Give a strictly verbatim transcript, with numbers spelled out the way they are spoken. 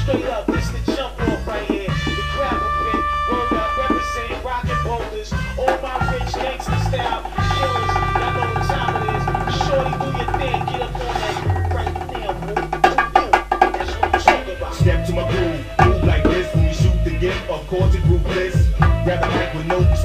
Straight up, this the jump off right here. The crap a bit, word up, represent rockin' boulders. All my rich gangster style killers, y'all know what time it is. Shorty, do your thing, get up on that right now, boo. Do you? That's what I'm talking about. Step to my groove, move like this when we shoot the gift. Of course, it's ruthless. Grab a mic with no